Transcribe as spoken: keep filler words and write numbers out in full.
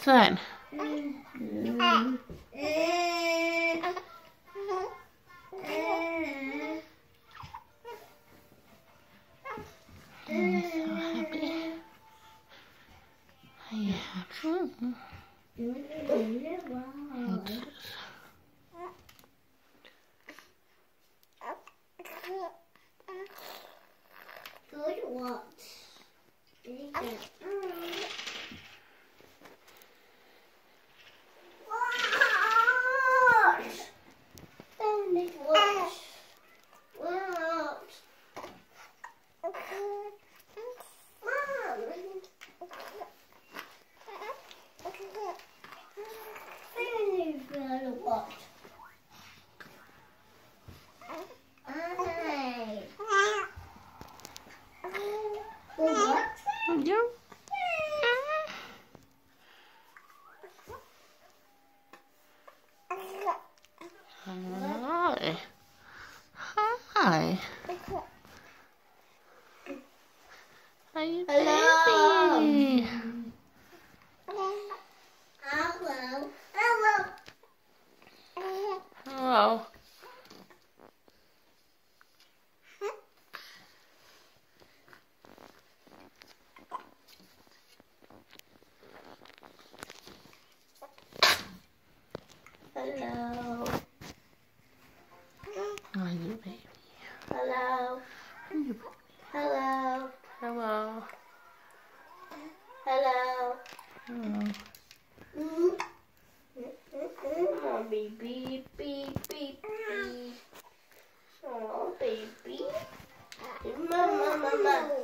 What's that? I'm so happy. Are you happy? What's this? Good what? Yeah. Hi. Hi. Are you Hello. baby? Hello. Hello. Hello. Hello. Are you baby? Hello. Are you baby? Hello. Hello. Hello. Hello. Oh, baby, beep, beep, beep. Oh, baby. Mama, mama.